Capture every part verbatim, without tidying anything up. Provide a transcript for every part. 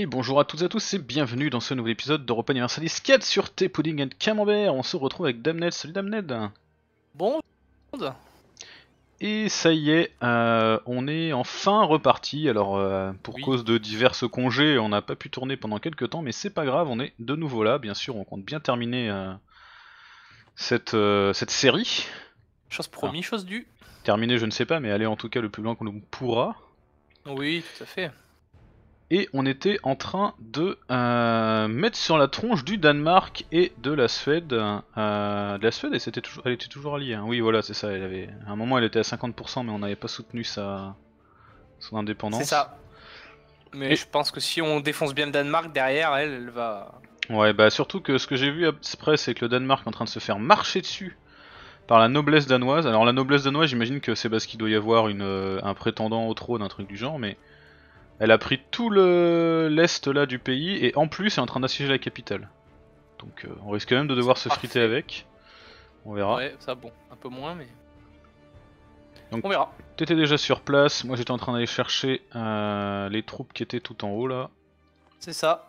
Et bonjour à toutes et à tous et bienvenue dans ce nouvel épisode d'Europa Universalis quatre sur Thé Pudding and Camembert. On se retrouve avec Damned. Salut Damned. Bon, Et ça y est, euh, on est enfin reparti. Alors euh, pour oui, cause de diverses congés, on n'a pas pu tourner pendant quelques temps, mais c'est pas grave, on est de nouveau là. Bien sûr, on compte bien terminer euh, cette, euh, cette série. chose Enfin, promis, chose due. terminer, je ne sais pas, mais aller en tout cas le plus loin qu'on pourra. Oui, tout à fait. Et on était en train de euh, mettre sur la tronche du Danemark et de la Suède. Euh, de la Suède, et c'était toujours, elle était toujours alliée. Hein. Oui, voilà, c'est ça. Elle avait, à un moment, elle était à cinquante pour cent, mais on n'avait pas soutenu sa, son C'est indépendance. ça. Mais Et je pense que si on défonce bien le Danemark derrière, elle, elle va. ouais, bah surtout que ce que j'ai vu après, c'est que le Danemark est en train de se faire marcher dessus par la noblesse danoise. Alors la noblesse danoise, j'imagine que c'est parce qu'il doit y avoir une, euh, un prétendant au trône, un truc du genre, mais elle a pris tout le l'est là du pays et en plus est en train d'assiéger la capitale. Donc euh, on risque quand même de devoir C'est se friter parfait. avec. On verra. Ouais, ça bon, un peu moins, mais Donc on verra. t'étais déjà sur place, moi j'étais en train d'aller chercher euh, les troupes qui étaient tout en haut là. C'est ça.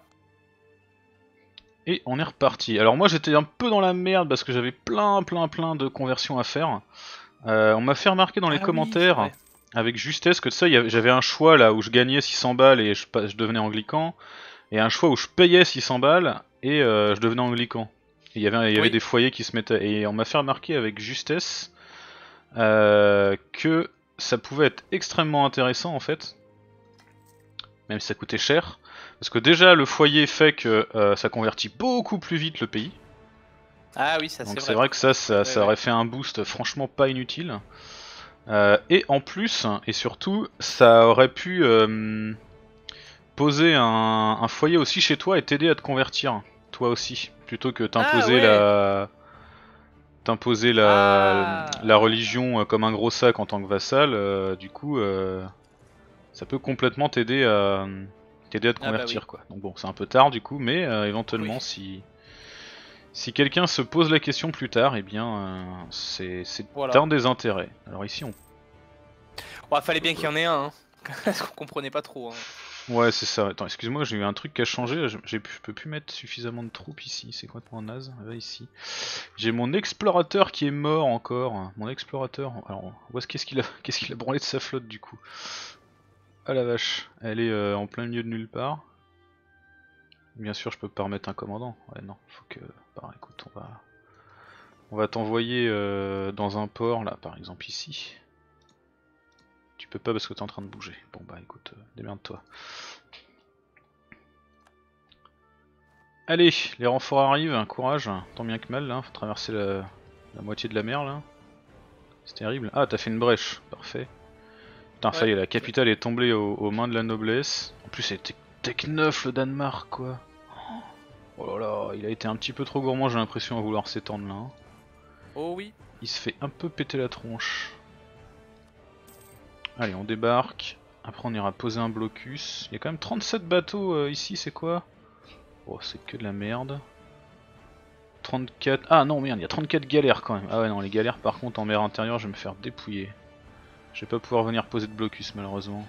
Et on est reparti. Alors moi j'étais un peu dans la merde parce que j'avais plein plein plein de conversions à faire. Euh, on m'a fait remarquer dans les Ah oui, c'est commentaires vrai. avec justesse que ça, j'avais un choix là où je gagnais six cents balles et je, je devenais anglican. Et un choix où je payais six cents balles et euh, je devenais anglican. Il y avait, il y avait Oui. des foyers qui se mettaient. Et on m'a fait remarquer avec justesse euh, que ça pouvait être extrêmement intéressant en fait, même si ça coûtait cher. Parce que déjà le foyer fait que euh, ça convertit beaucoup plus vite le pays. Ah oui, ça c'est Donc c'est vrai vrai par que ça, contre. ça, Ouais, ça ouais. aurait fait un boost franchement pas inutile. Euh, et en plus, et surtout, ça aurait pu euh, poser un, un foyer aussi chez toi et t'aider à te convertir, toi aussi, plutôt que Ah t'imposer ouais. la t'imposer la, la Ah. religion euh, comme un gros sac en tant que vassal. Euh, du coup, euh, ça peut complètement t'aider à t'aider à te Ah bah oui. convertir quoi. Donc bon, c'est un peu tard du coup, mais euh, Oui. éventuellement si si quelqu'un se pose la question plus tard, eh bien euh, c'est c'est Voilà. un des intérêts. Alors ici on Bon, fallait bien qu'il y en ait un, hein. Parce qu'on comprenait pas trop. Hein. ouais, c'est ça. Attends, excuse-moi, j'ai eu un truc qui a changé. Je, j'ai pu- je peux plus mettre suffisamment de troupes ici. C'est complètement naze. Va ici. J'ai mon explorateur qui est mort encore. Mon explorateur. Alors, où est-ce qu'est-ce qu'il a, qu'est-ce qu'il a branlé de sa flotte du coup? Ah la vache. Elle est euh, en plein milieu de nulle part. Bien sûr, je peux pas remettre un commandant. Ouais, non. Faut que. Bah, écoute, on va, on va t'envoyer euh, dans un port là, par exemple ici. Tu peux pas parce que t'es en train de bouger. Bon bah écoute, euh, démerde-toi. Allez, les renforts arrivent, courage, tant bien que mal là, faut traverser la, la moitié de la mer là. C'est terrible. Ah, t'as fait une brèche, parfait. Putain, ça y Ouais. est, la capitale est tombée aux, aux mains de la noblesse. En plus, c'était Tech neuf le Danemark quoi. Oh là là, il a été un petit peu trop gourmand, j'ai l'impression, à vouloir s'étendre là. Hein. Oh oui. Il se fait un peu péter la tronche. Allez, on débarque. Après, on ira poser un blocus. Il y a quand même trente-sept bateaux euh, ici, c'est quoi? Oh, c'est que de la merde. trente-quatre. Ah non, merde, il y a trente-quatre galères quand même. Ah ouais, non, les galères par contre en mer intérieure, je vais me faire dépouiller. Je vais pas pouvoir venir poser de blocus malheureusement.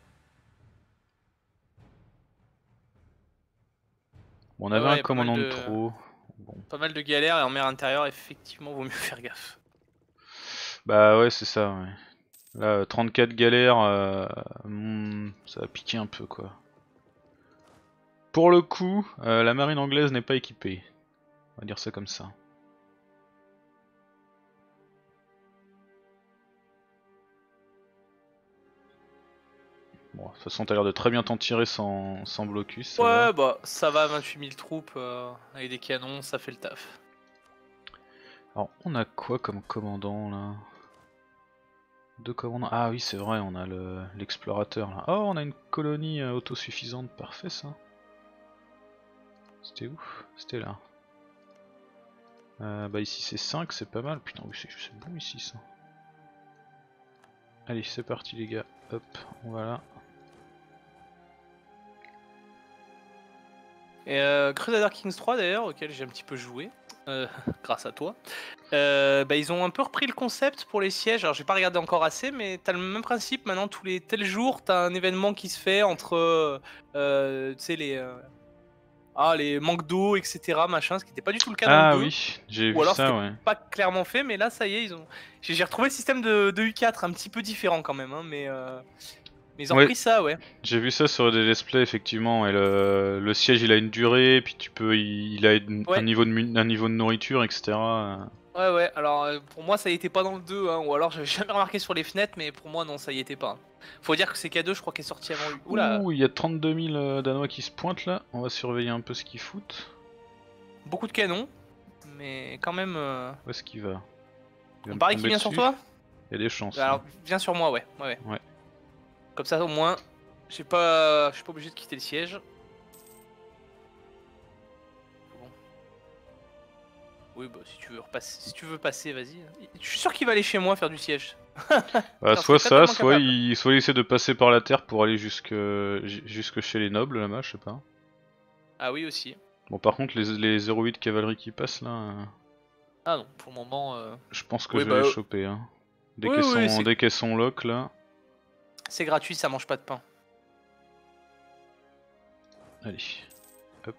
Bon, on Ah avait un ouais, y a pas mal commandant de de. trop. Bon. Pas mal de galères et en mer intérieure, effectivement, vaut mieux faire gaffe. Bah ouais, c'est ça, ouais. Là, trente-quatre galères, euh, hmm, ça va piquer un peu quoi. Pour le coup, euh, la marine anglaise n'est pas équipée. On va dire ça comme ça. Bon, de toute façon, t'as l'air de très bien t'en tirer sans, sans blocus, ça va. Ouais, bah ça va, vingt-huit mille troupes euh, avec des canons, ça fait le taf. Alors, on a quoi comme commandant là? Deux commandants. Ah oui, c'est vrai, on a le l'explorateur là. Oh, on a une colonie euh, autosuffisante, parfait ça. C'était où? C'était là. Euh, bah ici c'est cinq, c'est pas mal. Putain, oui, c'est bon ici ça. Allez, c'est parti les gars. Hop, on va là. Et euh, Crusader Kings trois d'ailleurs, auquel j'ai un petit peu joué, euh, grâce à toi. Euh, bah, ils ont un peu repris le concept pour les sièges. Alors j'ai pas regardé encore assez, mais t'as le même principe maintenant. Tous les tels jours, t'as un événement qui se fait entre, euh, tu sais les, euh, ah les manques d'eau, et cetera. Machin, ce qui n'était pas du tout le cas dans le Ah deux. oui, j'ai Ou vu alors ça, c'était ouais. pas clairement fait, mais là ça y est, ils ont. J'ai j'ai retrouvé le système de, de U quatre un petit peu différent quand même, hein, mais, euh, mais ils ont Ouais, repris ça, ouais. j'ai vu ça sur des displays effectivement. Et le, le siège il a une durée, puis tu peux, il, il a une- un Ouais. niveau de mu- un niveau de nourriture, et cetera. Ouais, ouais, alors euh, pour moi ça y était pas dans le deux, hein, ou alors j'avais jamais remarqué sur les fenêtres, mais pour moi non, ça y était pas. Faut dire que c'est K deux, je crois qu'elle est sortie avant lui. Oula, Ouh, il y a trente-deux mille euh, Danois qui se pointent là. On va surveiller un peu ce qu'ils foutent. beaucoup de canons, mais quand même. Euh... Où est-ce qu'il va? Il va On me parie qu'il tomber vient sur dessus. toi. Il y a des chances. Alors hein. viens sur moi, ouais, ouais, ouais. Ouais. Comme ça au moins, j'ai pas, je suis pas obligé de quitter le siège. Bon. Oui, bah si tu veux repasser, si tu veux passer, vas-y. Je suis sûr qu'il va aller chez moi faire du siège. Bah, J'en soit serais ça, totalement soit capable. il, soit il essaie de passer par la terre pour aller jusque, jusque chez les nobles là-bas, je sais pas. Ah oui aussi. Bon, par contre, les, les zéro huit cavalerie qui passent là, euh, Ah non, pour le moment. Euh... je pense que Oui je vais bah les euh, choper. Hein. Dès oui qu'elles oui, sont, c'est dès qu'elles sont lock là. c'est gratuit, ça mange pas de pain. Allez, hop.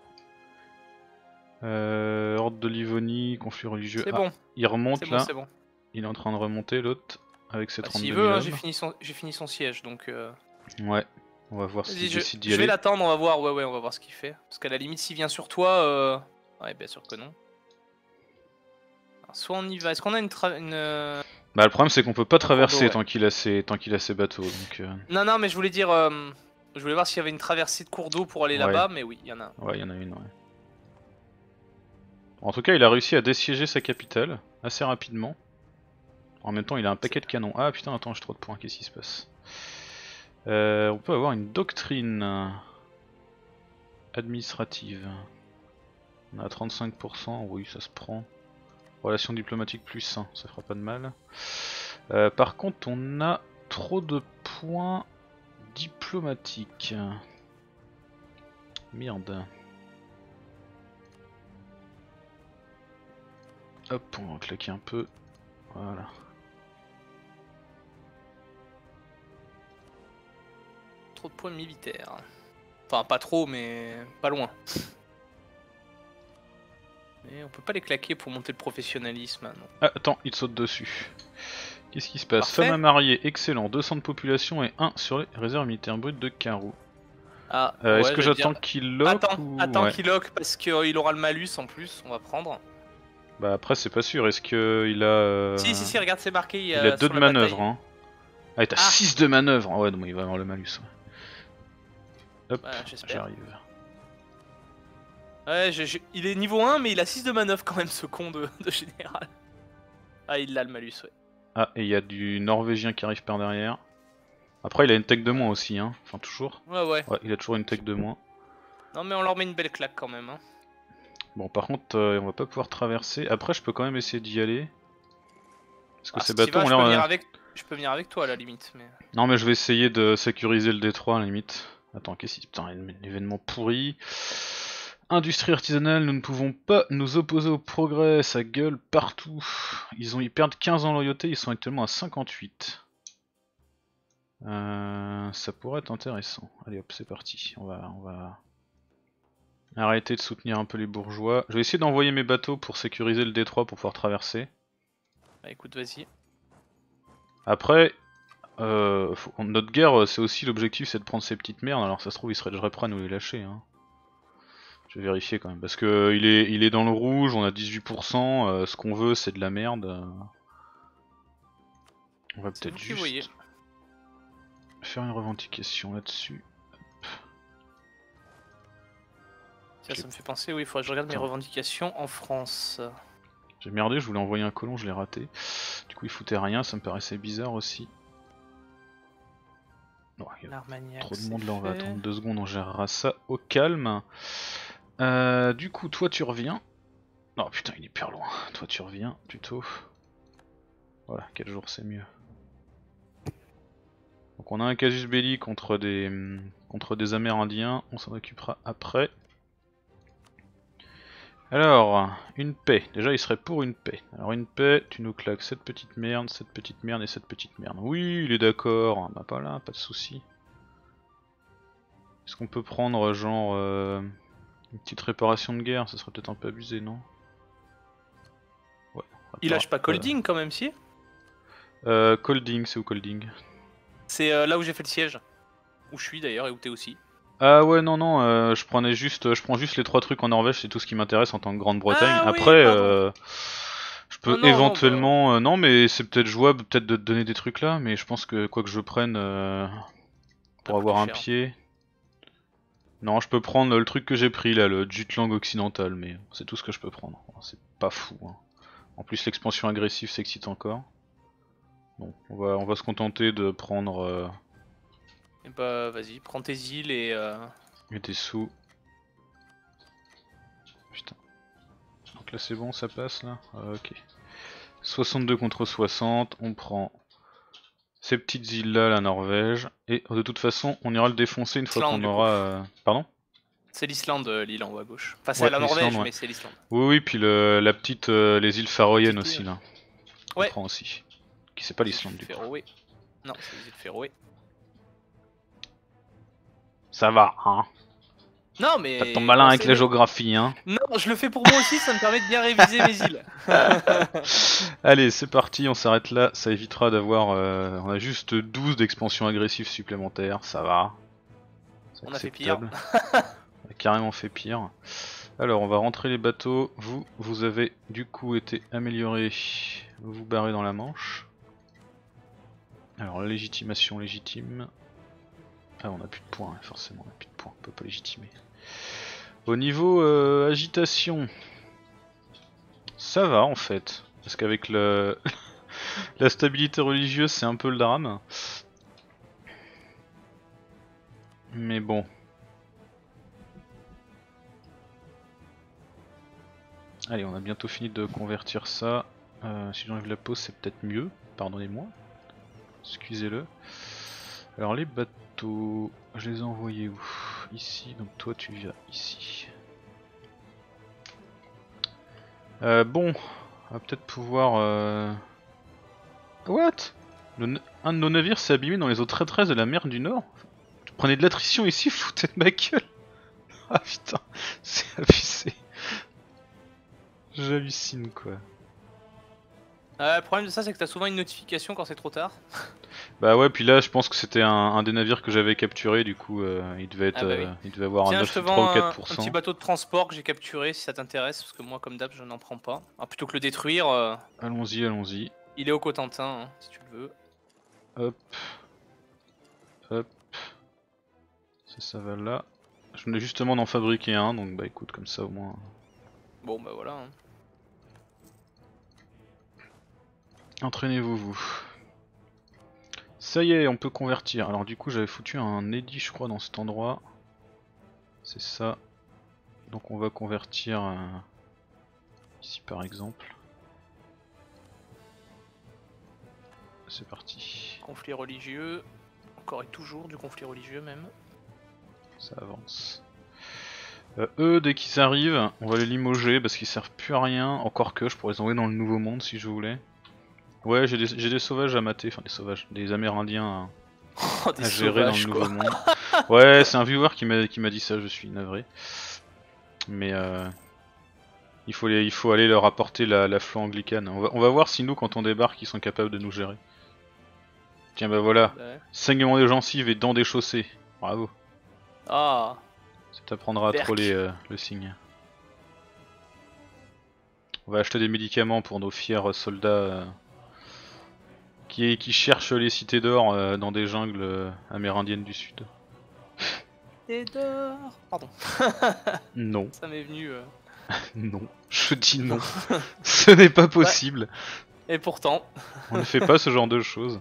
Euh, Horde de Livonie, conflit religieux. C'est Ah, bon, il remonte c'est bon, là. c'est bon. Il est en train de remonter l'autre avec ses Bah, s'il trente-deux veut, mille hein, j'ai hommes. fini son, j'ai fini son siège, donc. Euh... Ouais, on va voir Vas-y, s'il je, décide d'y je vais aller. l'attendre, on va voir. Ouais, ouais, on va voir ce qu'il fait. Parce qu'à la limite, s'il vient sur toi, euh... ouais, bien sûr que non. Alors, soit on y va. Est-ce qu'on a une, tra... une euh, Bah, le problème c'est qu'on peut pas un cours d'eau, traverser ouais. tant qu'il a ses, tant qu'il a ses bateaux. Donc, euh, Non, non, mais je voulais dire, euh, je voulais voir s'il y avait une traversée de cours d'eau pour aller ouais, là-bas, mais oui, il y en a. ouais, il y en a une. Ouais. En tout cas, il a réussi à dessiéger sa capitale assez rapidement. En même temps, il a un paquet de canons. Ah putain, attends, j'ai trop de points. Qu'est-ce qui se passe? euh, On peut avoir une doctrine administrative. On a trente-cinq pour cent. Oui, ça se prend. Relations diplomatiques plus un, ça fera pas de mal. Euh, par contre, on a trop de points diplomatiques. Merde. Hop, on va claquer un peu. Voilà. Trop de points militaires. Enfin, pas trop, mais pas loin. Mais on peut pas les claquer pour monter le professionnalisme. Non. Ah, attends, il te saute dessus. Qu'est-ce qui se passe? Parfait. Femme à marier, excellent. deux cents de population et un sur les réserves militaires brutes de Karou. Ah, Euh, ouais, Est-ce que j'allais j'attends dire- qu'il lock Attends, ou... attends ouais. qu'il lock parce qu'il aura le malus en plus. On va prendre. Bah après c'est pas sûr, est-ce que il a... Euh... Si, si, si, regarde, c'est marqué. Il a deux sur de la manœuvre bataille. hein. Ah et t'as Ah. six de manœuvre. Ah ouais non mais il va avoir le malus. Ouais. Hop, Bah, j'espère. j'arrive. Ouais, je- je- il est niveau un, mais il a six de manœuvre quand même, ce con de, de général. Ah, il a le malus, ouais. Ah et il y a du norvégien qui arrive par derrière. Après il a une tech de moins aussi hein, enfin toujours. Ouais, ouais. Ouais il a toujours une tech de moins. Non, mais on leur met une belle claque quand même. Hein. Bon par contre euh, on va pas pouvoir traverser. Après je peux quand même essayer d'y aller. Parce que Ah, ces si t'y bateaux vas, ont je peux l'air... venir euh, avec. Je peux venir avec toi à la limite, mais. Non mais je vais essayer de sécuriser le détroit à la limite. Attends, qu'est-ce qui... Putain, un événement pourri. Industrie artisanale, nous ne pouvons pas nous opposer au progrès, ça gueule partout. Ils ont ils perdent quinze en loyauté, ils sont actuellement à cinquante-huit. Euh, ça pourrait être intéressant. Allez hop, c'est parti. On va, on va arrêter de soutenir un peu les bourgeois. Je vais essayer d'envoyer mes bateaux pour sécuriser le détroit pour pouvoir traverser. Bah écoute, vas-y. Après, euh, faut- notre guerre, c'est aussi l'objectif, c'est de prendre ces petites merdes. Alors ça se trouve, ils seraient déjà prêts à nous les lâcher. Hein. Je vais vérifier quand même, parce que euh, il est, il est dans le rouge, on a dix-huit pour cent, euh, ce qu'on veut c'est de la merde. euh. On va C'est peut-être vous qui juste voyez. faire une revendication là-dessus. Tiens, ça me fait penser, oui, il faudrait que je regarde mes Attends. revendications en France. J'ai merdé, je voulais envoyer un colon, je l'ai raté. Du coup il foutait rien, ça me paraissait bizarre aussi. Non, il y a L'Armagnac, trop de c'est monde là, on va fait. attendre deux secondes, on gérera ça au calme. Euh, du coup toi tu reviens. Non putain il est hyper loin, toi tu reviens plutôt. Voilà, quel jour c'est mieux. Donc on a un casus belli contre des contre des Amérindiens, on s'en occupera après. Alors, une paix. Déjà, il serait pour une paix. Alors, une paix, tu nous claques cette petite merde, cette petite merde et cette petite merde. Oui, il est d'accord. Bah, pas là, pas de souci. Est-ce qu'on peut prendre, genre, euh, une petite réparation de guerre? Ça serait peut-être un peu abusé, non? Ouais. Il lâche pas euh, Colding quand même, si? euh, Colding, c'est où Colding? C'est euh, là où j'ai fait le siège. Où je suis d'ailleurs et où t'es aussi. Ah ouais, non, non, euh, je prenais juste, je prends juste les trois trucs en Norvège, c'est tout ce qui m'intéresse en tant que Grande-Bretagne. Ah oui, Après, pardon. euh, je peux Non, non, non, bah... éventuellement, euh, non, mais c'est peut-être jouable, peut-être de te donner des trucs là, mais je pense que quoi que je prenne euh, Ça pour coûte avoir un cher. pied, non, je peux prendre le truc que j'ai pris là, le Jutland occidental, mais c'est tout ce que je peux prendre. C'est pas fou. Hein. En plus, l'expansion agressive s'excite encore. Bon, on va, on va se contenter de prendre euh, Et bah vas-y, prends tes îles et... Euh... des sous. Putain. Donc là c'est bon, ça passe là. Ah, ok. soixante-deux contre soixante, on prend ces petites îles là, la Norvège, et de toute façon on ira le défoncer une fois Islande qu'on du coup. aura... Euh... Pardon? C'est l'Islande, euh, l'île en haut à gauche. Enfin c'est Ouais, la l'Islande, Norvège, ouais. mais c'est l'Islande. Oui, oui, puis le, la petite... Euh, les îles Faroïennes Petite aussi île. là. On Ouais. prend aussi. Qui c'est pas Les l'Islande îles du coup. Féroé. Non, c'est les îles Féroé. Ça va, hein. Non T'as ton mais... malin Bon, avec c'est... la Mais... géographie, hein. Non, je le fais pour moi aussi, ça me permet de bien réviser mes îles. Allez, c'est parti, on s'arrête là, ça évitera d'avoir... Euh, on a juste douze d'expansion agressive supplémentaires, ça va. C'est On a fait pire. acceptable. On a carrément fait pire. Alors, on va rentrer les bateaux. Vous, vous avez du coup été amélioré. Vous vous barrez dans la Manche. Alors, légitimation légitime. Ah, on a plus de points, hein, forcément, on a plus de points, on peut pas légitimer. Au niveau euh, agitation, ça va en fait. Parce qu'avec le... la stabilité religieuse, c'est un peu le drame. Mais bon. Allez, on a bientôt fini de convertir ça. Euh, si j'enlève la pause, c'est peut-être mieux. Pardonnez-moi. Excusez-le. Alors les bateaux, je les ai envoyés où? Ici, donc toi tu viens ici. Euh, bon, on va peut-être pouvoir... Euh... What? Le, un de nos navires s'est abîmé dans les eaux traîtresses de la mer du Nord? Tu prenez de l'attrition ici, foutez de ma gueule. Ah putain, c'est abusé. J'hallucine quoi. Euh, le problème de ça, c'est que t'as souvent une notification quand c'est trop tard. Bah ouais, puis là je pense que c'était un, un des navires que j'avais capturé, du coup euh, il devait être, Ah bah oui. euh, il devait avoir un Tiens, neuf, je te trois ou vends un, quatre un pour cent. petit bateau de transport que j'ai capturé si ça t'intéresse, parce que moi, comme d'hab, je n'en prends pas. Alors, plutôt que le détruire, euh, Allons-y, allons-y. il est au Cotentin, hein, si tu le veux. Hop. Hop. Ça, ça va là. Je venais justement d'en fabriquer un, donc bah écoute, comme ça au moins. Bon, bah voilà. Hein. Entraînez-vous, vous. Ça y est, on peut convertir. Alors du coup, j'avais foutu un eddy, je crois, dans cet endroit. C'est ça. Donc on va convertir euh, ici par exemple. C'est parti. Conflit religieux. Encore et toujours du conflit religieux, même. Ça avance. Euh, eux, dès qu'ils arrivent, on va les limoger parce qu'ils servent plus à rien. Encore que je pourrais les envoyer dans le nouveau monde si je voulais. Ouais, j'ai des, j'ai des sauvages à mater, enfin des sauvages, des amérindiens Oh, à, des à gérer dans le sauvages, nouveau quoi. monde. Ouais, c'est un viewer qui m'a qui m'a dit ça, je suis navré. Mais euh, il, faut les, il faut aller leur apporter la, la foi anglicane. On va, on va voir si nous, quand on débarque, ils sont capables de nous gérer. Tiens, bah voilà. Ouais. Saignement des gencives et dents des chaussées. Bravo. Ah, Ça t'apprendra à Berk. troller euh, le signe. On va acheter des médicaments pour nos fiers soldats euh, qui, qui cherchent les cités d'or euh, dans des jungles euh, amérindiennes du sud. et d'or. Pardon, Non, ça m'est venu. euh. non, je dis non. Ce n'est pas possible. Et pourtant. On ne fait pas ce genre de choses.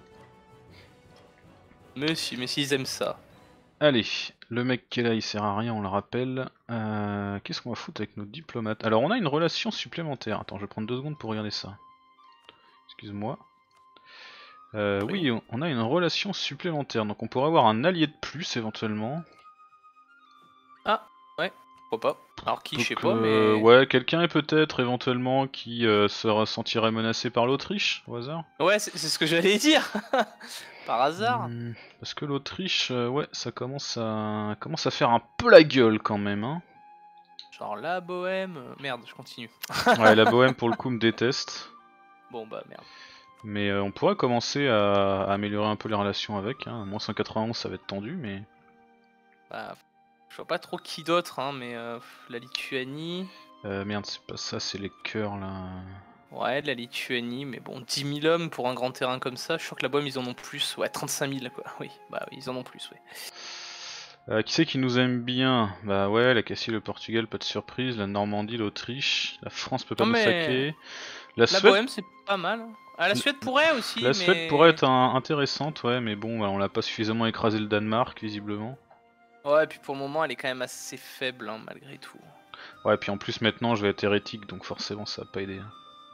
Mais si, mais s'ils aiment ça. Allez, le mec qui est là il sert à rien, on le rappelle. Euh, Qu'est-ce qu'on va foutre avec nos diplomates? Alors on a une relation supplémentaire. Attends, je vais prendre deux secondes pour regarder ça. Excuse-moi. Euh, oui, on- on a une relation supplémentaire, donc on pourrait avoir un allié de plus éventuellement. Ah, ouais, pourquoi pas. Alors qui, je Donc, sais pas, euh, mais... ouais, quelqu'un peut-être éventuellement qui euh, se ressentirait menacé par l'Autriche, au hasard. Ouais, c'est c'est ce que j'allais dire. Par hasard. Hmm, parce que l'Autriche, euh, ouais, ça commence à commence à faire un peu la gueule quand même, hein. Genre la bohème... euh, Merde, je continue. Ouais, la Bohème pour le coup me déteste. Bon bah merde. Mais euh, on pourrait commencer à, à améliorer un peu les relations avec. Hein. Moins cent quatre-vingt-onze, ça va être tendu, mais. Bah, je vois pas trop qui d'autre, hein, mais euh, la Lituanie... Euh, merde, c'est pas ça, c'est les cœurs là. Ouais, de la Lituanie, mais bon, dix mille hommes pour un grand terrain comme ça, je suis sûr que la Bohème ils en ont plus, ouais, trente-cinq mille quoi, oui, bah oui, ils en ont plus, ouais. Euh, qui c'est qui nous aime bien? Bah ouais, la Castille, le Portugal, pas de surprise. La Normandie, l'Autriche. La France peut pas Non nous mais, saquer. La la Suède, Bohème c'est pas mal. Hein. Ah, la Suède pourrait aussi, la Suède pourrait mais... être un- intéressante, ouais, mais bon, bah, on l'a pas suffisamment écrasé le Danemark, visiblement. Ouais, et puis pour le moment elle est quand même assez faible, hein, malgré tout. Ouais, puis en plus maintenant je vais être hérétique, donc forcément ça va pas aider.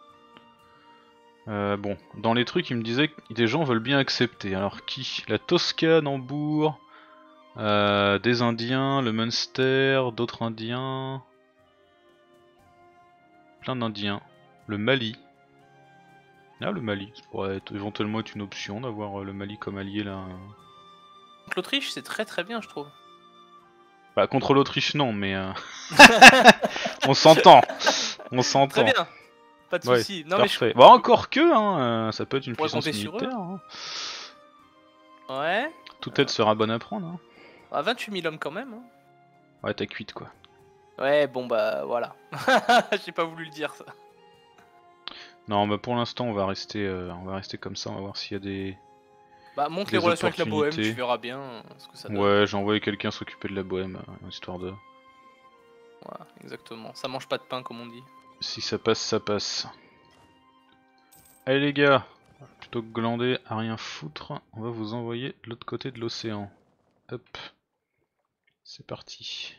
Euh, bon, dans les trucs, il me disait que des gens veulent bien accepter. Alors qui? La Toscane, Hambourg, euh, des Indiens, le Munster, d'autres Indiens, plein d'Indiens. Le Mali. Ah, le Mali, ça pourrait être, éventuellement être une option d'avoir euh, le Mali comme allié là. Donc l'Autriche c'est très très bien, je trouve. Bah, contre l'Autriche, non, mais euh, on s'entend. On Très s'entend. bien, pas de Ouais, soucis. Non mais je... parfait. Bah, encore que, hein, euh, ça peut être une pourrais puissance compter sur eux. militaire. Hein. Ouais, Toute aide sera bonne à prendre. Hein. à vingt-huit mille hommes quand même. Hein. Ouais, t'as cuite quoi. Ouais, bon bah voilà. J'ai pas voulu le dire ça. Non, bah pour l'instant, on va rester, euh, on va rester comme ça. On va voir s'il y a des. Bah monte Des les relations avec la Bohème, opportunités. tu verras bien euh, ce que ça donne. Ouais, j'ai envoyé quelqu'un s'occuper de la Bohème, euh, histoire de. Voilà, exactement. Ça mange pas de pain comme on dit. Si ça passe, ça passe. Allez les gars, plutôt que glander à rien foutre, on va vous envoyer de l'autre côté de l'océan. Hop, c'est parti.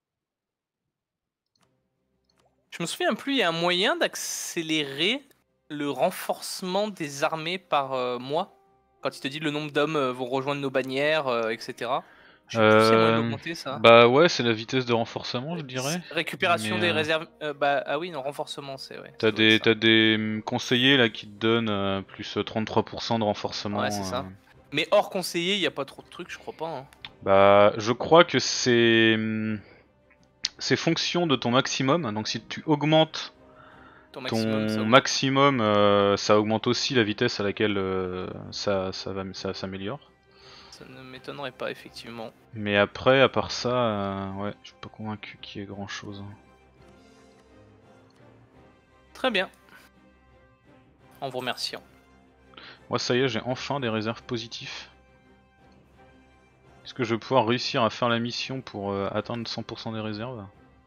Je me souviens plus, il y a un moyen d'accélérer le renforcement des armées par euh, mois. Quand il te dit le nombre d'hommes euh, vont rejoindre nos bannières, euh, et cetera. Je sais plus s'il y a moyen de Euh, l'augmenter ça. bah ouais, c'est la vitesse de renforcement, je dirais. Récupération Mais des euh, réserves. euh, bah ah oui, non, renforcement, c'est ouais. t'as Ça doit être des, ça. t'as des hum, conseillers là qui te donnent euh, plus trente-trois pour cent de renforcement. Ouais, c'est euh. ça. Mais hors conseiller, il y a pas trop de trucs, je crois pas. Hein. Bah, je crois que c'est hum, c'est fonction de ton maximum. Donc si tu augmentes Ton maximum, ça ton augmente. maximum, euh, ça augmente aussi la vitesse à laquelle euh, ça, ça, va, ça s'améliore. Ça ne m'étonnerait pas, effectivement. Mais après, à part ça, euh, ouais, je suis pas convaincu qu'il y ait grand chose. Très bien. En vous remerciant. Moi, ça y est, j'ai enfin des réserves positifs. Est-ce que je vais pouvoir réussir à faire la mission pour euh, atteindre cent pour cent des réserves?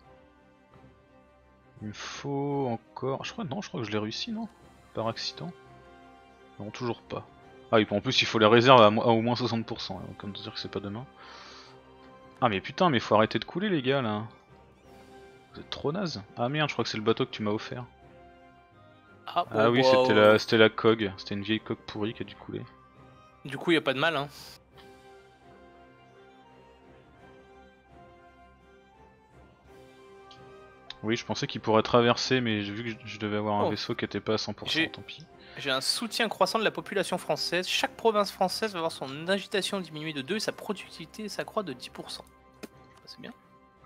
Il me faut encore. Je crois, non, je crois que je l'ai réussi, non? Par accident? Non, toujours pas. Ah oui, en plus, il faut les réserves à, mo- à au moins soixante pour cent, hein, comme dire que c'est pas demain. Ah, mais putain, mais faut arrêter de couler, les gars, là. Vous êtes trop naze. Ah merde, je crois que c'est le bateau que tu m'as offert. Ah, bon, Ah oui, bah, c'était euh, la, c'était la cog. C'était une vieille coque pourrie qui a dû couler. Du coup, il a pas de mal, hein. Oui, je pensais qu'il pourrait traverser, mais j'ai vu que je- je devais avoir un Oh. vaisseau qui était pas à cent pour cent, J'ai- tant pis. J'ai un soutien croissant de la population française. Chaque province française va voir son agitation diminuer de deux et sa productivité s'accroît de dix pour cent. C'est bien.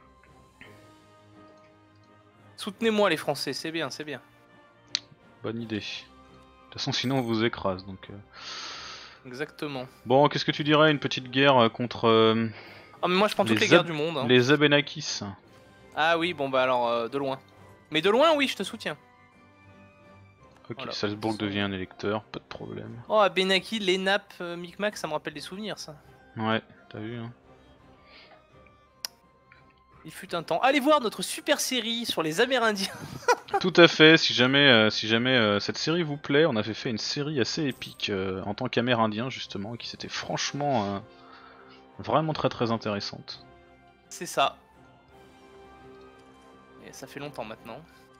Soutenez-moi les Français, c'est bien, c'est bien. Bonne idée. De toute façon, sinon on vous écrase, donc... euh. Exactement. Bon, qu'est-ce que tu dirais, une petite guerre euh, contre euh, Ah mais moi je prends toutes Les les guerres Ab- du monde. Hein. les Abénakis? Ah oui, bon bah alors euh, de loin. Mais de loin, oui, je te soutiens. Ok, Voilà. Salzbourg Sont- devient un électeur, pas de problème. Oh, Abenaki, les nappes, euh, Micmac, ça me rappelle des souvenirs, ça. Ouais, t'as vu, hein. Il fut un temps. Allez voir notre super série sur les Amérindiens. Tout à fait, si jamais, euh, si jamais euh, cette série vous plaît, on avait fait une série assez épique euh, en tant qu'Amérindien, justement, qui s'était franchement... euh, vraiment très très intéressante. C'est ça. Et ça fait longtemps maintenant.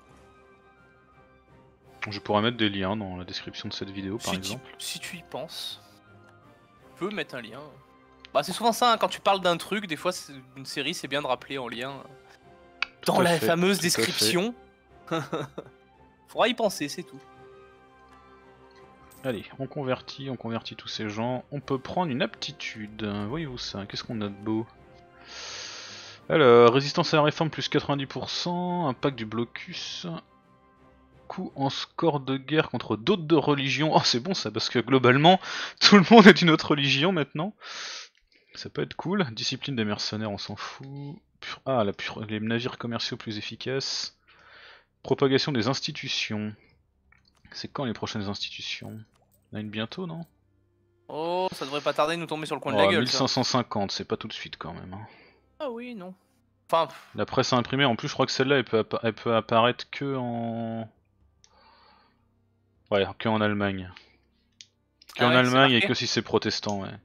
Je pourrais mettre des liens dans la description de cette vidéo, par si, tu, exemple. si tu y penses, tu peux mettre un lien. Bah, c'est souvent ça, hein, quand tu parles d'un truc, des fois c'est- une série c'est bien de rappeler en lien. Dans à la fait, fameuse tout à fait. description. Faudra y penser, c'est tout. Allez, on convertit, on convertit tous ces gens. On peut prendre une aptitude. Voyez-vous ça? Qu'est-ce qu'on a de beau? Alors, résistance à la réforme plus quatre-vingt-dix pour cent, impact du blocus, coup en score de guerre contre d'autres de religion. Oh, c'est bon ça, parce que globalement, tout le monde est d'une autre religion maintenant. Ça peut être cool. Discipline des mercenaires, on s'en fout. Pur- Ah, la pur- les navires commerciaux plus efficaces. Propagation des institutions. C'est quand les prochaines institutions? On a une bientôt, non? Oh, ça devrait pas tarder de nous tomber sur le coin de la Oh, gueule, ça. mille cinq cent cinquante, c'est pas tout de suite quand même. Hein. Ah oui, non. Enfin, pff, La presse à imprimer, en plus je crois que celle-là elle peut, appa- elle peut apparaître que en... Ouais, que en Allemagne. Que ah en ouais, c'est Allemagne et marqué. que si c'est protestant, ouais.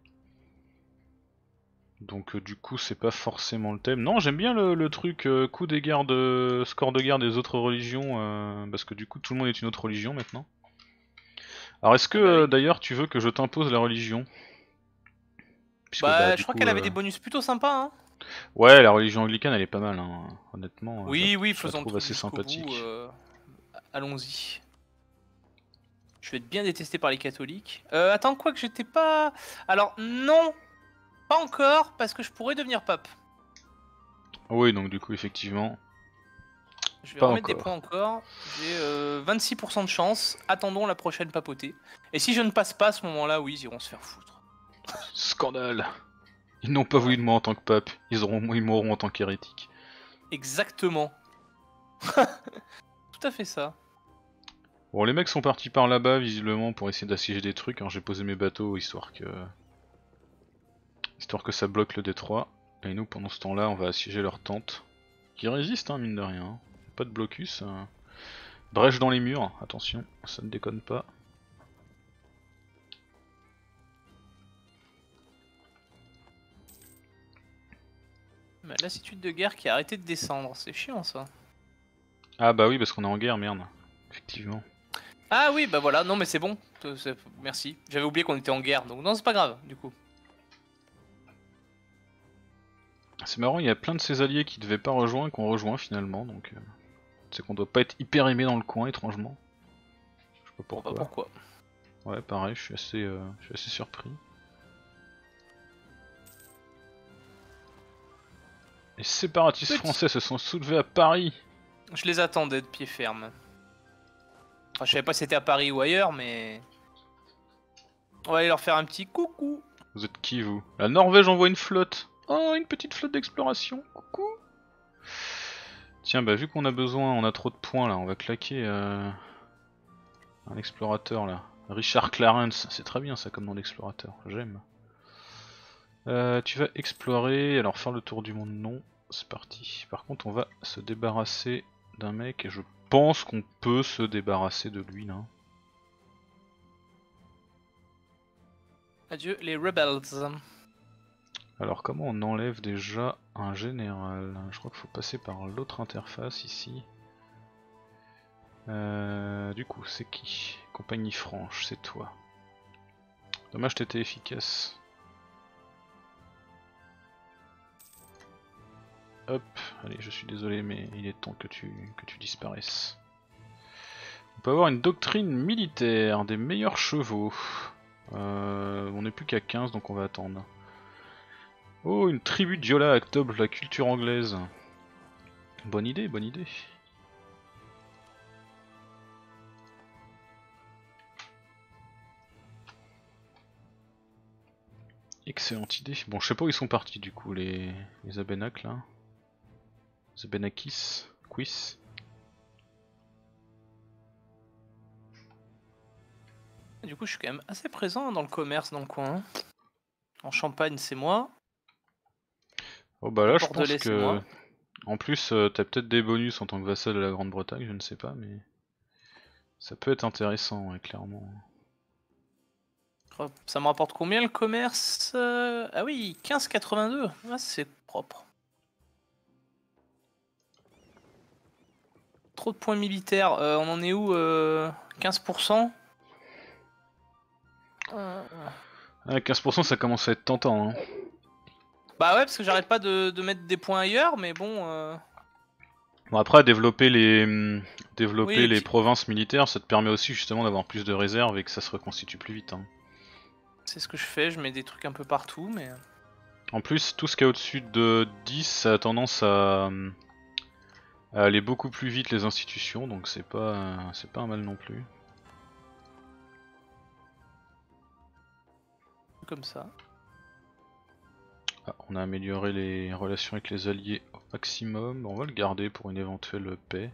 Donc euh, du coup c'est pas forcément le thème. Non, j'aime bien le, le truc euh, coup des guerres de... score de guerre des autres religions, euh, parce que du coup tout le monde est une autre religion maintenant. Alors est-ce que Ah bah euh, oui. d'ailleurs tu veux que je t'impose la religion? Puisque bah Bah, je du crois coup... qu'elle avait euh, des bonus plutôt sympas, hein. Ouais, la religion anglicane elle est pas mal, hein. Honnêtement, euh, je la, Oui, oui, je la faisons le trouve truc assez jusqu'au bout. sympathique. euh, Allons-y. Je vais être bien détesté par les catholiques. Euh, attends, quoi que j'étais pas... Alors, non, pas encore, parce que je pourrais devenir pape. Oui, donc du coup effectivement, Je vais pas remettre des encore. points encore. J'ai euh, vingt-six pour cent de chance. Attendons la prochaine papauté. Et si je ne passe pas à ce moment-là, oui, ils iront se faire foutre. Scandale! Ils n'ont pas Voilà. voulu de moi en tant que pape, ils, auront, ils mourront en tant qu'hérétique. Exactement. Tout à fait ça. Bon, les mecs sont partis par là-bas, visiblement, pour essayer d'assiéger des trucs. Alors j'ai posé mes bateaux, histoire que... histoire que ça bloque le détroit. Et nous, pendant ce temps-là, on va assiéger leur tente. Qui résiste, hein, mine de rien. Pas de blocus. euh. Brèche dans les murs, attention, ça ne déconne pas. Mais lassitude de guerre qui a arrêté de descendre. C'est chiant ça. Ah bah oui, parce qu'on est en guerre, merde. Effectivement. Ah oui, bah voilà. Non, mais c'est bon. Euh, c'est- Merci. J'avais oublié qu'on était en guerre. Donc non, c'est pas grave, du coup. C'est marrant, il y a plein de ces alliés qui devaient pas rejoindre, qu'on rejoint finalement, donc... euh, c'est qu'on doit pas être hyper aimé dans le coin, étrangement. Je sais pas Bon, bah pourquoi. pourquoi? Ouais, pareil, je suis assez, euh, je suis assez surpris. Les séparatistes Petit. français se sont soulevés à Paris. Je les attendais de pied ferme. Enfin, je savais pas si c'était à Paris ou ailleurs, mais... On va aller leur faire un petit coucou. Vous êtes qui, vous? La Norvège envoie une flotte. Oh, une petite flotte d'exploration. Coucou. Tiens, bah vu qu'on a besoin, on a trop de points là, on va claquer euh, un explorateur là. Richard Clarence, c'est très bien ça comme nom d'explorateur, j'aime. Euh, tu vas explorer, alors faire le tour du monde, non, c'est parti. Par contre on va se débarrasser d'un mec et je pense qu'on peut se débarrasser de lui là. Adieu les rebels. Alors comment on enlève déjà un général? Je crois qu'il faut passer par l'autre interface ici. Euh, du coup c'est qui? Compagnie franche, c'est toi. Dommage t'étais efficace. Hop, allez je suis désolé mais il est temps que tu, que tu disparaisses. On peut avoir une doctrine militaire, des meilleurs chevaux. Euh, on n'est plus qu'à quinze donc on va attendre. Oh, une tribu de Diola adopte la culture anglaise. Bonne idée, bonne idée. Excellente idée. Bon, je sais pas où ils sont partis du coup, les, les Abénacs là. Les Abénakis, Quis. Du coup, je suis quand même assez présent dans le commerce dans le coin. hein. En Champagne, c'est moi. Oh bah là, En je pense Bordelais, c'est que. moi. En plus, euh, t'as peut-être des bonus en tant que vassal de la Grande-Bretagne, je ne sais pas, mais. Ça peut être intéressant, ouais, clairement. Hop, ça me rapporte combien le commerce? Euh, Ah oui, quinze virgule quatre-vingt-deux. Ah, c'est propre. Trop de points militaires. Euh, on en est où euh, quinze pour cent Euh, Ah, quinze pour cent ça commence à être tentant, hein. Bah ouais, parce que j'arrête pas de, de mettre des points ailleurs, mais bon... euh, Bon après développer les hum, développer Oui, les puis- provinces militaires, ça te permet aussi justement d'avoir plus de réserves et que ça se reconstitue plus vite. Hein. c'est ce que je fais, je mets des trucs un peu partout, mais... En plus, tout ce qui est au-dessus de dix, ça a tendance à, hum, à aller beaucoup plus vite les institutions, donc c'est pas euh, c'est pas un mal non plus. Comme ça. Ah, on a amélioré les relations avec les alliés au maximum, on va le garder pour une éventuelle paix.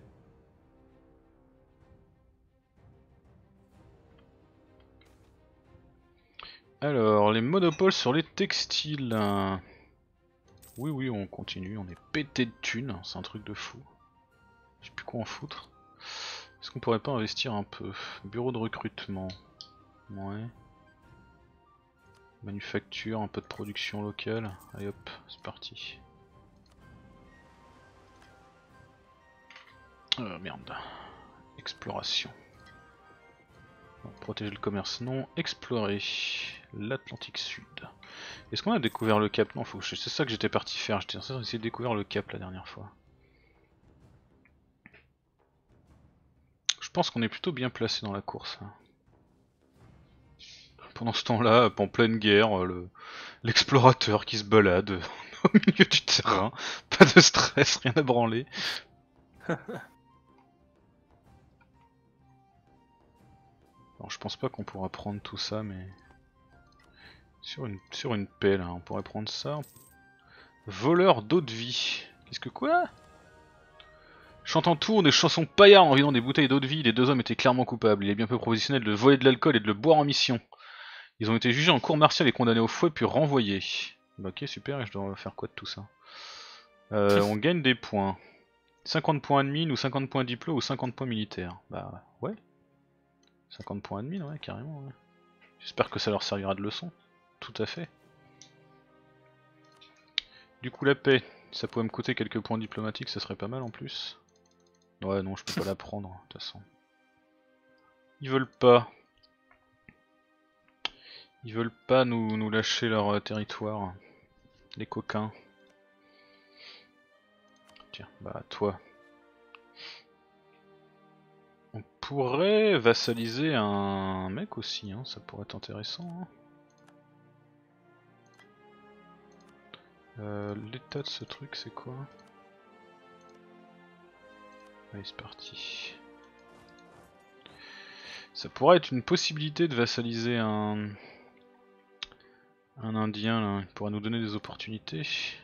Alors, les monopoles sur les textiles. Oui, oui, on continue, on est pété de thunes, c'est un truc de fou. Je sais plus quoi en foutre. Est-ce qu'on pourrait pas investir un peu? Bureau de recrutement. Ouais. Manufacture, un peu de production locale. Allez hop, c'est parti. Euh, merde. Exploration. Bon, protéger le commerce, non. Explorer l'Atlantique Sud. Est-ce qu'on a découvert le Cap? Non, faut... c'est ça que j'étais parti faire. J'étais censé essayer de découvrir le Cap la dernière fois. Je pense qu'on est plutôt bien placé dans la course. Là. Pendant ce temps-là, en pleine guerre, le... l'explorateur qui se balade au milieu du terrain. Pas de stress, rien à branler. Alors je pense pas qu'on pourra prendre tout ça, mais... Sur une, sur une pelle, hein, on pourrait prendre ça. Voleur d'eau de vie. Qu'est-ce que quoi? Chantant tour des chansons paillards en vidant des bouteilles d'eau de vie, les deux hommes étaient clairement coupables. Il est bien peu professionnel de voler de l'alcool et de le boire en mission. Ils ont été jugés en cour martiale et condamnés au fouet puis renvoyés. Bah ok super, et je dois faire quoi de tout ça? euh, On gagne des points. cinquante points admin ou cinquante points diplo ou cinquante points militaires. Bah ouais. cinquante points admin, ouais carrément. Ouais. J'espère que ça leur servira de leçon. Tout à fait. Du coup la paix, ça pourrait me coûter quelques points diplomatiques, ça serait pas mal en plus. Ouais non, je peux pas la prendre de toute façon. Ils veulent pas. Ils veulent pas nous, nous lâcher leur euh, territoire. Les coquins. Tiens, bah toi. On pourrait vassaliser un mec aussi, hein, ça pourrait être intéressant. Hein. Euh, L'état de ce truc c'est quoi? Allez c'est parti. Ça pourrait être une possibilité de vassaliser un... Un indien là, il pourrait nous donner des opportunités.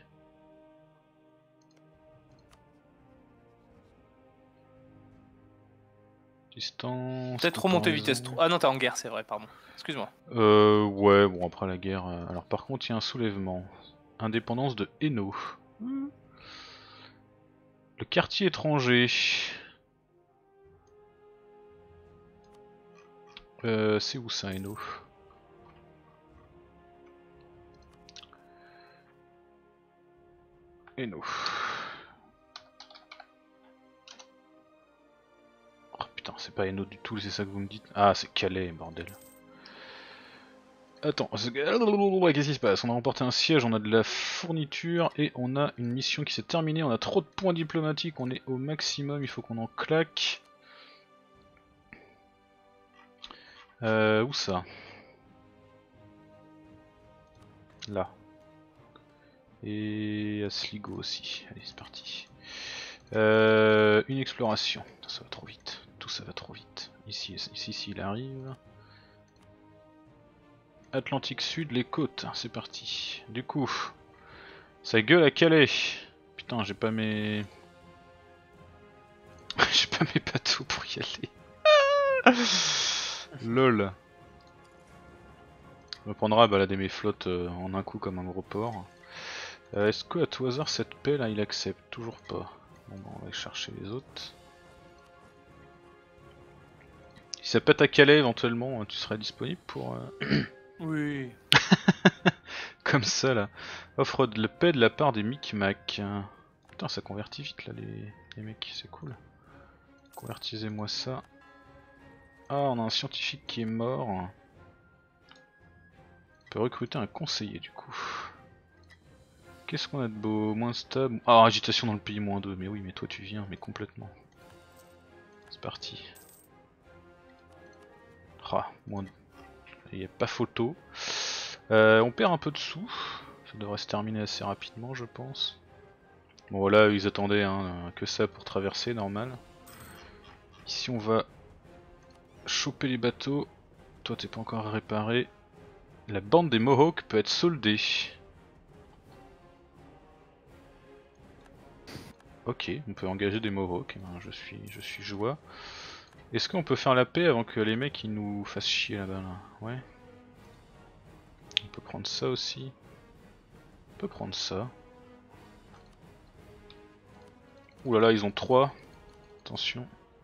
Distance... Peut-être remonter comparaison. vitesse. Ah non, t'es en guerre, c'est vrai, pardon. Excuse-moi. Euh ouais, bon après la guerre... Euh... Alors par contre il y a un soulèvement. Indépendance de Hainaut. Le quartier étranger. Euh, c'est où ça, Hainaut? Hainaut. Oh putain, c'est pas Hainaut du tout, c'est ça que vous me dites? Ah, c'est Calais, bordel. Attends, qu'est-ce qui se passe? On a remporté un siège, on a de la fourniture et on a une mission qui s'est terminée. On a trop de points diplomatiques, on est au maximum, il faut qu'on en claque. Euh, où ça? Là. Et à Sligo aussi. Allez, c'est parti. Euh, une exploration. Ça va trop vite. Tout ça va trop vite. Ici, ici, ici, il arrive. Atlantique Sud, les côtes. C'est parti. Du coup, ça gueule à Calais. Putain, j'ai pas mes... j'ai pas mes bateaux pour y aller. Lol. On prendra à balader mes flottes euh, en un coup comme un gros porc. Euh, Est-ce que à tout hasard cette paix là il accepte? Toujours pas. Bon bah on va chercher les autres. Si ça pète à Calais éventuellement, tu serais disponible pour... Euh... Oui. comme ça là. Offre de la paix de la part des Micmacs. Putain ça convertit vite là les, les mecs, c'est cool. Convertisez-moi ça. Ah on a un scientifique qui est mort. On peut recruter un conseiller du coup. Qu'est-ce qu'on a de beau? Moins stable. Ah, agitation dans le pays, moins deux. Mais oui, mais toi tu viens, mais complètement. C'est parti. Ah, moins deux. Il n'y a pas photo. Euh, on perd un peu de sous. Ça devrait se terminer assez rapidement, je pense. Bon, voilà, ils attendaient hein, que ça pour traverser, normal. Ici, on va choper les bateaux. Toi, t'es pas encore réparé. La bande des Mohawks peut être soldée. Ok, on peut engager des Mohawks. Eh ben, je suis, je suis joie. Est-ce qu'on peut faire la paix avant que les mecs ils nous fassent chier là-bas là? Ouais. On peut prendre ça aussi. On peut prendre ça. Ouh là là, ils ont trois. Attention.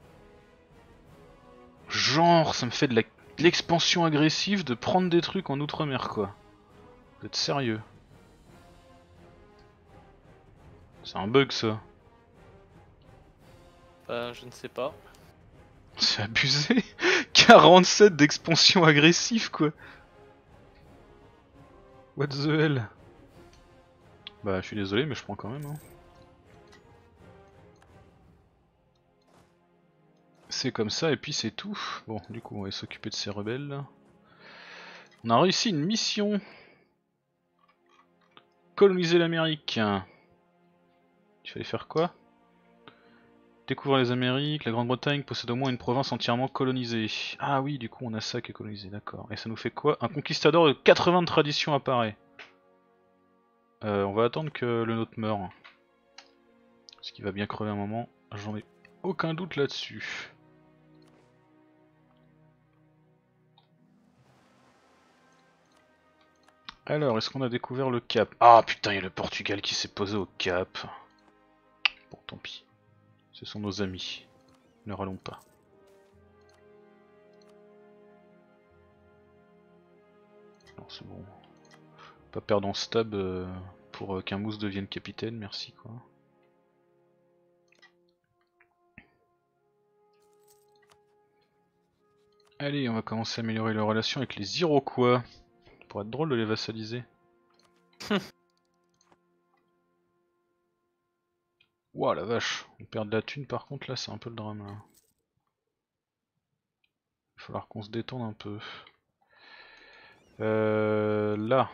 Genre, ça me fait de la- de l'expansion agressive de prendre des trucs en outre-mer quoi. Vous êtes sérieux? C'est un bug ça. Euh, je ne sais pas. C'est abusé. quarante-sept d'expansion agressive quoi. What the hell? Bah je suis désolé mais je prends quand même hein. C'est comme ça et puis c'est tout. Bon du coup on va s'occuper de ces rebelles là. On a réussi une mission. Coloniser l'Amérique. Il fallait faire quoi? Découvrir les Amériques, la Grande-Bretagne possède au moins une province entièrement colonisée. Ah oui, du coup on a ça qui est colonisé, d'accord. Et ça nous fait quoi? Un conquistador de quatre-vingts de tradition apparaît. Euh, on va attendre que le nôtre meure. Parce qu'il va bien crever un moment, j'en ai aucun doute là-dessus. Alors, est-ce qu'on a découvert le Cap? Ah putain, il y a le Portugal qui s'est posé au Cap. Bon, tant pis. Ce sont nos amis. Ne râlons pas. Non, c'est bon. Pas perdre en stab euh, pour euh, qu'un mousse devienne capitaine, merci quoi. Allez, on va commencer à améliorer les relations avec les Iroquois. Ça pourrait être drôle de les vassaliser. Ouah la vache, on perd de la thune par contre là, c'est un peu le drame là. Il va falloir qu'on se détende un peu. Euh, là.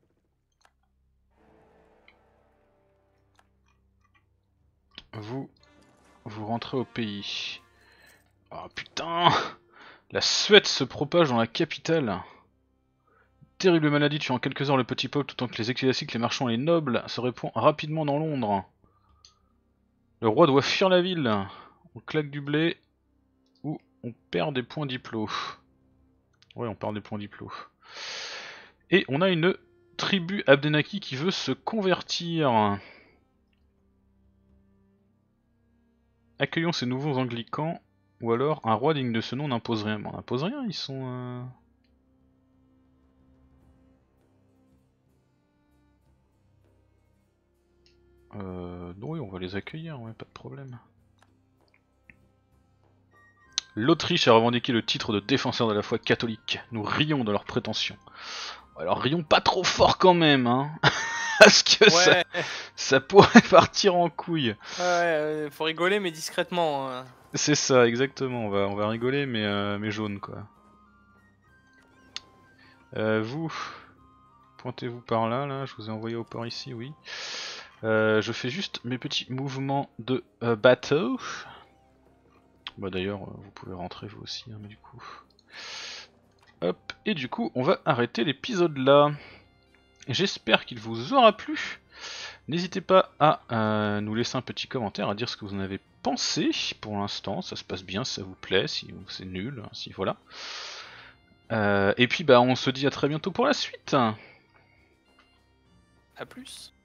Vous, vous rentrez au pays. Oh putain! La Suède se propage dans la capitale. Terrible maladie tuant en quelques heures le petit peuple, tout en que les ecclésiastiques, les marchands et les nobles se répandent rapidement dans Londres. Le roi doit fuir la ville. On claque du blé ou on perd des points diplo. Ouais, on perd des points diplo. Et on a une tribu Abdenaki qui veut se convertir. Accueillons ces nouveaux anglicans. Ou alors un roi digne de ce nom n'impose rien. Bon, on n'impose rien, ils sont... Euh... Euh, oui, on va les accueillir, ouais, pas de problème. L'Autriche a revendiqué le titre de défenseur de la foi catholique. Nous rions de leurs prétentions. Alors rions pas trop fort quand même, hein. Parce que ouais. ça, ça pourrait partir en couille. Ouais, euh, faut rigoler mais discrètement. Hein. C'est ça, exactement. On va, on va rigoler mais, euh, mais jaune quoi. Euh, vous, pointez-vous par là, là. Je vous ai envoyé au port ici, oui. Euh, je fais juste mes petits mouvements de euh, bateau. Bah d'ailleurs, vous pouvez rentrer vous aussi, hein, mais du coup... Hop, et du coup, on va arrêter l'épisode là. J'espère qu'il vous aura plu. N'hésitez pas à euh, nous laisser un petit commentaire, à dire ce que vous en avez pensé. Pour l'instant, ça se passe bien, si ça vous plaît, si c'est nul, si voilà. Euh, et puis bah on se dit à très bientôt pour la suite. A plus.